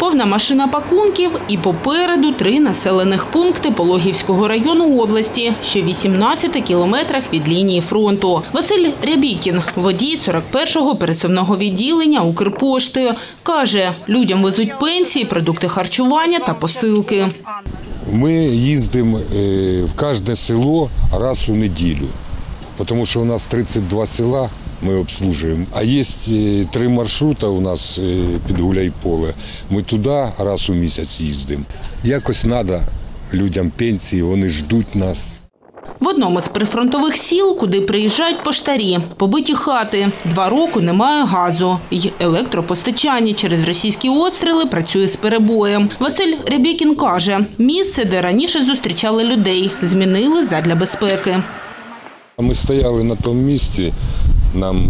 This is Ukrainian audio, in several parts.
Повна машина пакунків і попереду 3 населених пункти Пологівського району області, що в 18 кілометрах від лінії фронту. Василь Рябікін, водій 41-го пересувного відділення Укрпошти, каже, людям везуть пенсії, продукти харчування та посилки. Ми їздимо в кожне село раз у неділю, тому що у нас 32 села ми обслужуємо. А є 3 маршрути у нас під Гуляйполе. Ми туди раз у місяць їздимо. Якось треба людям пенсії, вони ждуть нас. В одному з прифронтових сіл, куди приїжджають поштарі, побиті хати. 2 роки немає газу. І електропостачання через російські обстріли працює з перебоєм. Василь Рябікін каже, місце, де раніше зустрічали людей, змінили задля безпеки. Ми стояли на тому місці, нам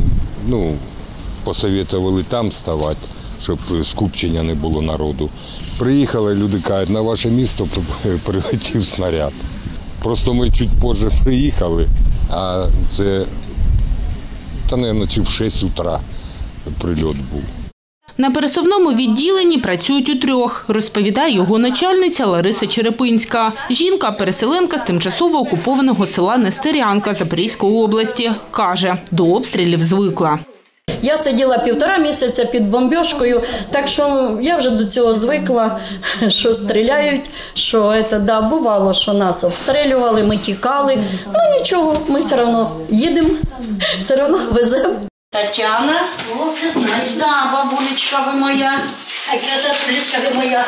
посоветували там ставати, щоб скупчення не було народу. Приїхали, люди кажуть, на ваше місто прилетів снаряд. Просто ми чуть позже приїхали, а це, мабуть, в 6 утра прильот був. На пересувному відділенні працюють у 3, розповідає його начальниця Лариса Черепинська. Жінка – переселенка з тимчасово окупованого села Нестерянка Запорізької області. Каже, до обстрілів звикла. Я сиділа 1,5 місяця під бомбіжкою, так що я вже до цього звикла, що стріляють, що бувало, що нас обстрілювали, ми тікали. Ну нічого, ми все одно їдемо, все одно веземо. Тетяна, бабулечка ви моя, красотулечка ви моя,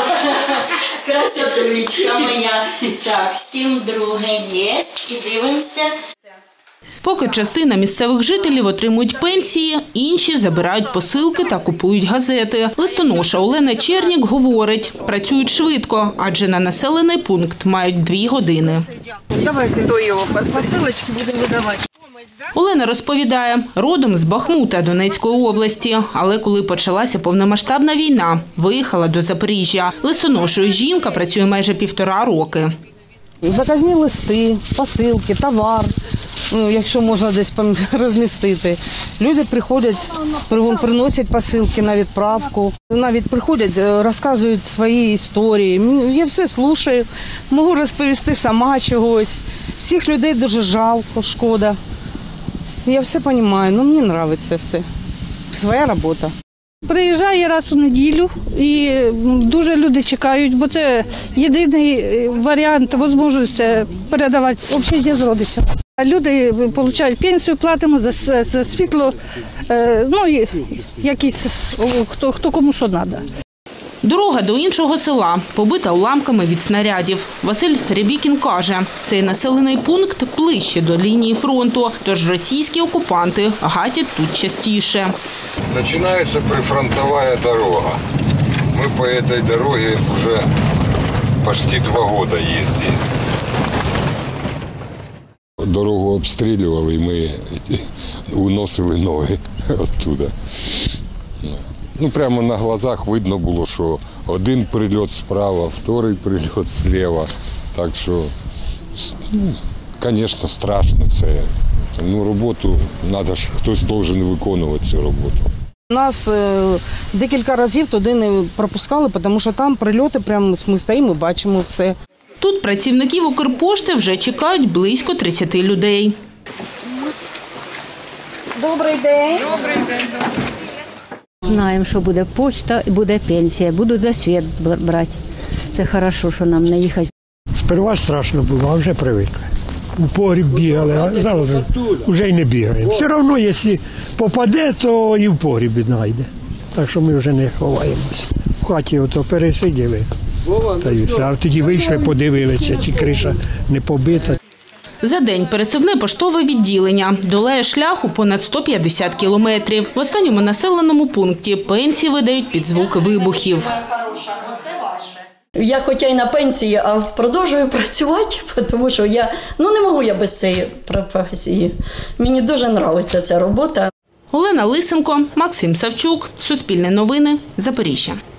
красотулечка моя. Так, 7-2 є, і дивимося. Поки частина місцевих жителів отримують пенсії, інші забирають посилки та купують газети. Листоноша Олена Чернік говорить, працюють швидко, адже на населений пункт мають 2 години. Давайте до його посилочки будемо видавати. Олена розповідає, родом з Бахмута Донецької області, але коли почалася повномасштабна війна, виїхала до Запоріжжя. Листоношою жінка працює майже 1,5 роки. Заказні листи, посилки, товар, якщо можна десь розмістити. Люди приходять, приносять посилки на відправку. Навіть приходять, розказують свої історії. Я все слухаю, можу розповісти сама чогось. Всіх людей дуже жалко, шкода. Я все розумію, мені подобається все. Своя робота. Приїжджає раз у неділю і дуже люди чекають, бо це єдиний варіант, можливість передавати общежиття з родичами. Люди отримують пенсію, платимо за світло, якісь, хто кому що треба. Дорога до іншого села побита уламками від снарядів. Василь Рябікін каже, цей населений пункт ближче до лінії фронту, тож російські окупанти гатять тут частіше. Починається прифронтова дорога. Ми по цій дорозі вже почти 2 роки їздимо. Дорогу обстрілювали, і ми уносили ноги оттуда. Прямо на глазах видно було, що один прильот справа, другий прильот зліва. Так що, звісно, страшно це. Роботу треба ж, хтось повинен виконувати цю роботу. Нас декілька разів туди не пропускали, тому що там прильоти, прямо ми стоїмо і бачимо все. Тут працівників Укрпошти вже чекають близько 30 людей. Добрий день. Добрий день. Знаємо, що буде почта і буде пенсія, будуть за світ брати. Це добре, що нам не їхати. Сперва страшно було, а вже привикли. У погріб бігали, а зараз вже й не бігаємо. Все одно, якщо попаде, то і в погрібі знайде. Так що ми вже не ховаємося. В хаті ото пересиділи, та й все. А тоді вийшли, подивилися, чи криша не побита. За день пересувне поштове відділення долає шляху понад 150 кілометрів. В останньому населеному пункті пенсії видають під звуки вибухів. Я хоча й на пенсії, а продовжую працювати, тому що я не можу я без цієї професії. Мені дуже подобається ця робота. Олена Лисенко, Максим Савчук, Суспільне новини, Запоріжжя.